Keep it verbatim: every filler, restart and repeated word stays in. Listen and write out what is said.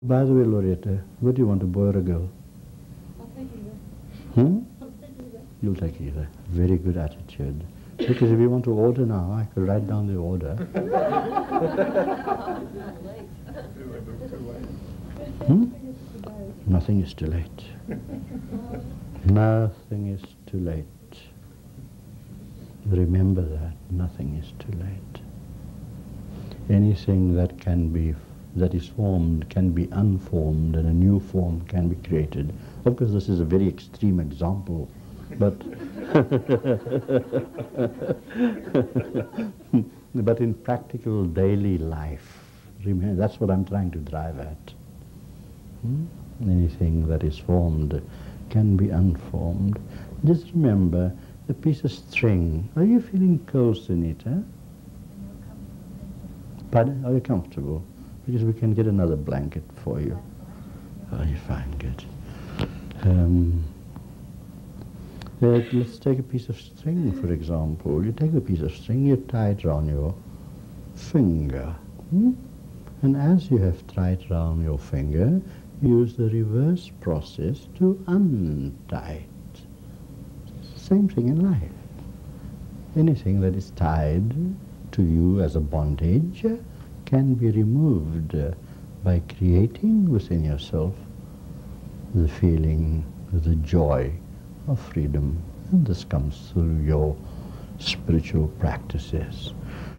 By the way, Loretta, what do you want, a boy or a girl? I'll take either. Hmm? I'll take either. You'll take either. Very good attitude. Because if you want to order now, I could write down the order. Hmm? Nothing is too late. Nothing is too late. Remember that. Nothing is too late. Anything that can be that is formed can be unformed and a new form can be created. Of course, this is a very extreme example, but but in practical daily life, remember, that's what I'm trying to drive at. Hmm? Anything that is formed can be unformed. Just remember, a piece of string. Are you feeling cold in it, huh? Pardon? Are you comfortable? Because we can get another blanket for you. Oh, you're fine, good. Um, uh, let's take a piece of string, for example. You take a piece of string, you tie it around your finger. Hmm? And as you have tied it around your finger, use the reverse process to untie it. Same thing in life. Anything that is tied to you as a bondage can be removed uh, by creating within yourself the feeling, the joy of freedom. And this comes through your spiritual practices.